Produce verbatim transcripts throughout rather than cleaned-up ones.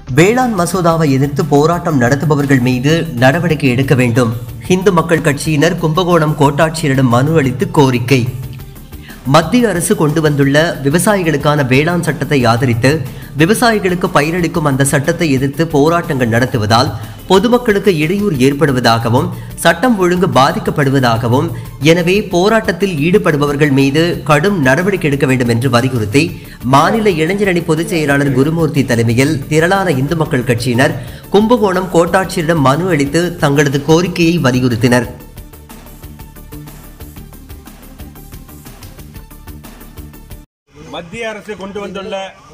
வேளாண் மசோதாவை எதிர்த்து போராட்டம் நடத்துபவர்கள் மீது நடவடிக்கை எடுக்க வேண்டும். இந்து மக்கள் கட்சியினர் கும்பகோணம் கோட்டாட்சியரிடம் மனு அளித்து கோரிக்கை. மத்திய அரசு கொண்டு வந்துள்ள விவசாயிகளுக்கான வேளாண் சட்டத்தை ஆதரித்து விவசாயிகளுக்கு பயிரளிக்கும் அந்த சட்டத்தை எதிர்த்து போராட்டங்கள் நடத்துவதால் பொதுமக்களுக்கு இடையூறு ஏற்படுவதாகவும் சட்டம் ஒழுங்கு பாதிக்கப்படுவதாகவும், எனவே போராட்டத்தில் ஈடுபடுபவர்கள் மீது கடும் நடவடிக்கை எடுக்க வேண்டும் என்று வலியுறுத்தி மாநில இளைஞரணி பொதுச் செயலாளர் குருமூர்த்தி தலைமையில் திரளான இந்து மக்கள் கட்சியினர் கும்பகோணம் கோட்டாட்சியரிடம் மனு அளித்து தங்களது கோரிக்கையை வலியுறுத்தினர். மத்திய அரசு கொண்டு வந்துள்ள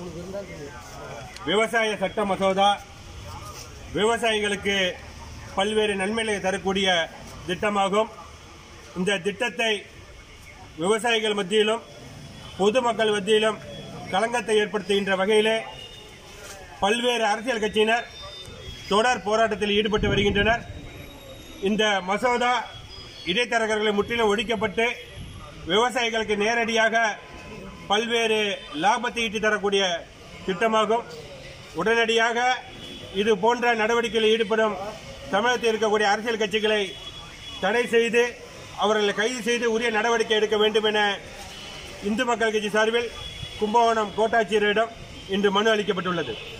விவசாய சட்ட மசோதா விவசாயிகளுக்கு பல்வேறு நன்மைகளை தரக்கூடிய திட்டமாகும். இந்த திட்டத்தை விவசாயிகள் மத்தியிலும் பொதுமக்கள் மத்தியிலும் களங்கத்தை ஏற்படுத்துகின்ற வகையிலே பல்வேறு அரசியல் கட்சியினர் தொடர் போராட்டத்தில் ஈடுபட்டு வருகின்றனர். இந்த மசோதா இடைத்தரகர்களை முற்றிலும் ஒழிக்கப்பட்டு விவசாயிகளுக்கு நேரடியாக பல்வேறு லாபத்தை ஈட்டி தரக்கூடிய திட்டமாகும். உடனடியாக இது போன்ற நடவடிக்கைகளில் ஈடுபடும் தமிழகத்தில் இருக்கக்கூடிய அரசியல் கட்சிகளை தடை செய்து அவர்களை கைது செய்து உரிய நடவடிக்கை எடுக்க வேண்டும் என இந்து மக்கள் கட்சி சார்பில் கும்பகோணம் கோட்டாட்சியரிடம் இன்று மனு அளிக்கப்பட்டுள்ளது.